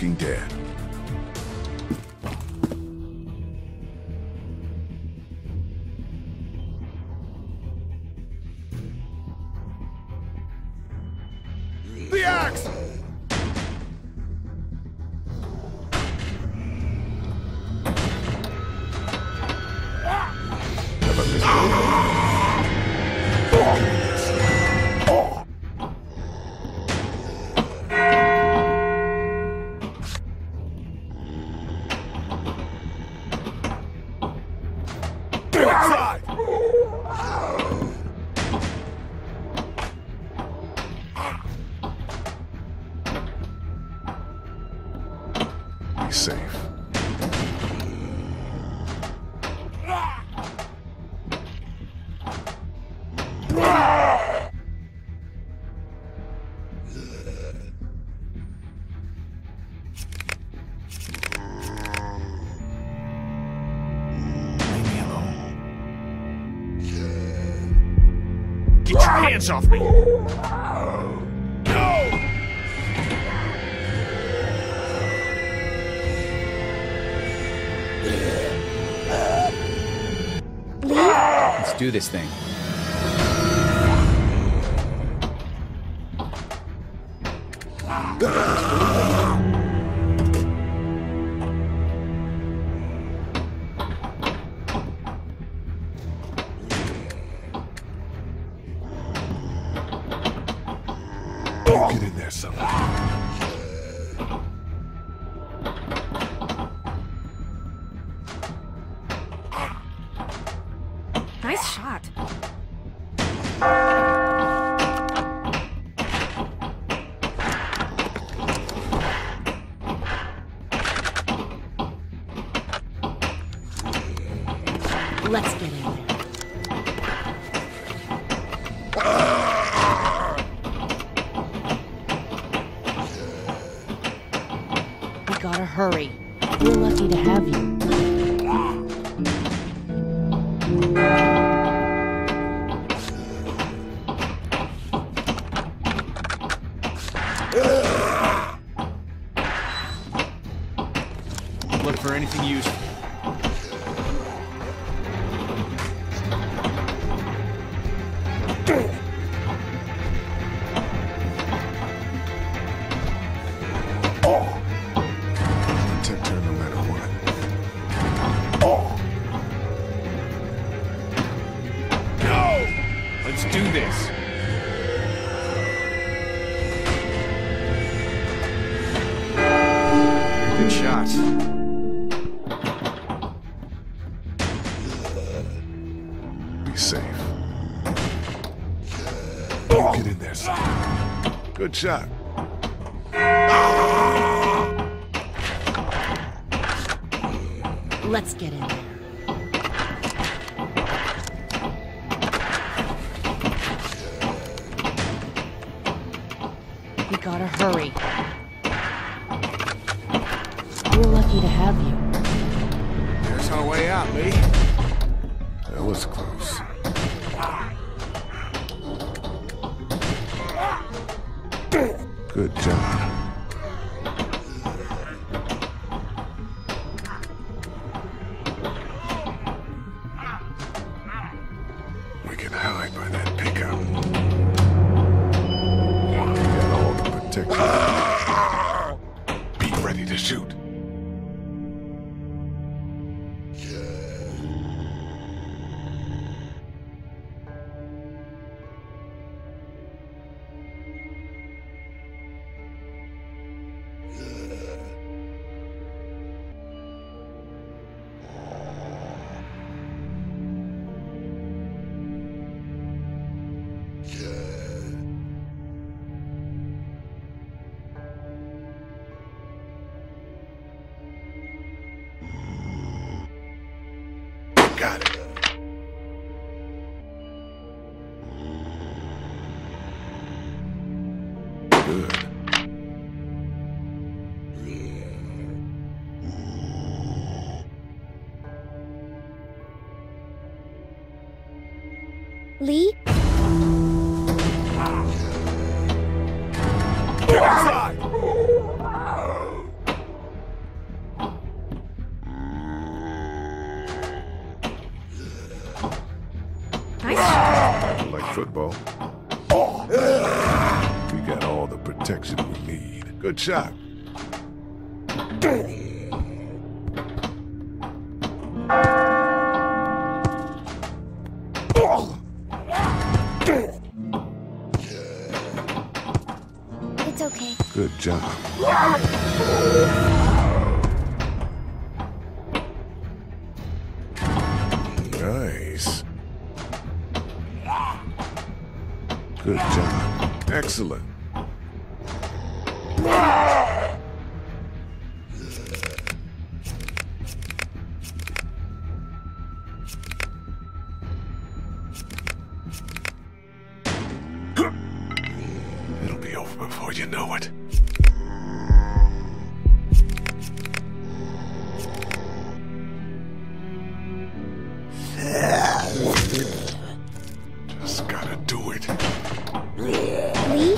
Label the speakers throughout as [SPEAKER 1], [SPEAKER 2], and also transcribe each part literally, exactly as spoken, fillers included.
[SPEAKER 1] Walking Dead. The axe! Never miss Be safe.
[SPEAKER 2] Leave me alone. Get your hands off me!
[SPEAKER 3] Let's do this thing.
[SPEAKER 1] Get in there, someone.
[SPEAKER 4] Nice shot. Let's get in there. We gotta hurry. We're lucky to have you.
[SPEAKER 3] Look for anything useful.
[SPEAKER 1] Protect her no matter what.
[SPEAKER 2] No! Let's do this.
[SPEAKER 3] Good shot.
[SPEAKER 1] Be safe. Get in there, someone. Good shot.
[SPEAKER 4] Let's get in there. We gotta hurry. We're lucky to have you.
[SPEAKER 2] There's our way out, Lee.
[SPEAKER 1] That was close. Good job. We can hide by that pickup. We got all the protection. Be ready to shoot. Got it. Good.
[SPEAKER 4] Lee?
[SPEAKER 2] Get inside!
[SPEAKER 1] like football. We got all the protection we need. Good shot.
[SPEAKER 5] It's okay.
[SPEAKER 1] Good job. Nice. Good job. Excellent. It'll be over before you know it. Just gotta do it.
[SPEAKER 5] Lee?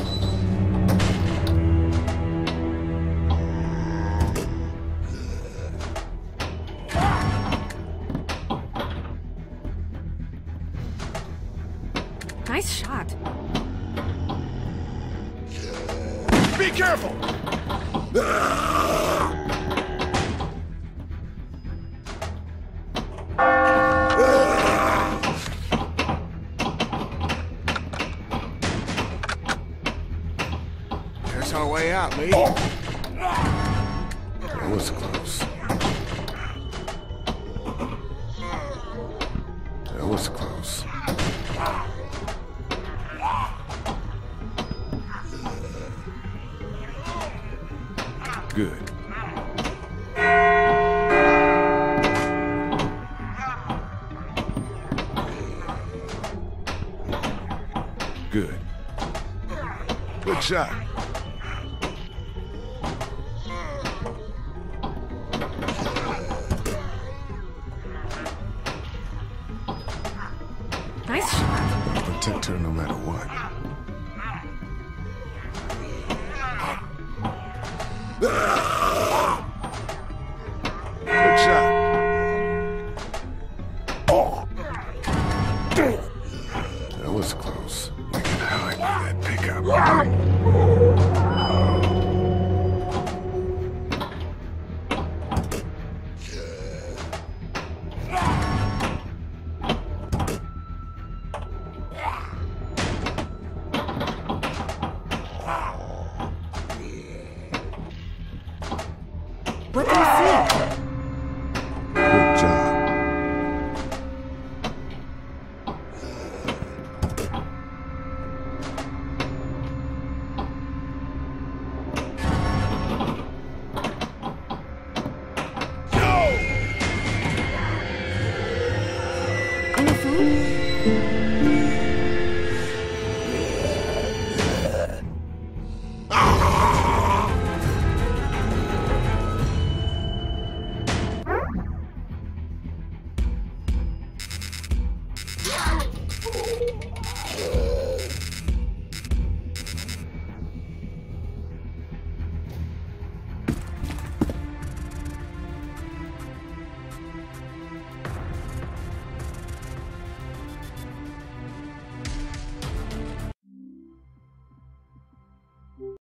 [SPEAKER 6] Nice shot.
[SPEAKER 2] Be careful! There's our way out, Lee.
[SPEAKER 1] That was close. That was close. Good. Good. Good shot.
[SPEAKER 6] Nice shot.
[SPEAKER 1] Protect her no matter what. Good shot. That was close. We can hide with that pickup.
[SPEAKER 6] What do you see?
[SPEAKER 1] Good job.
[SPEAKER 6] Any food?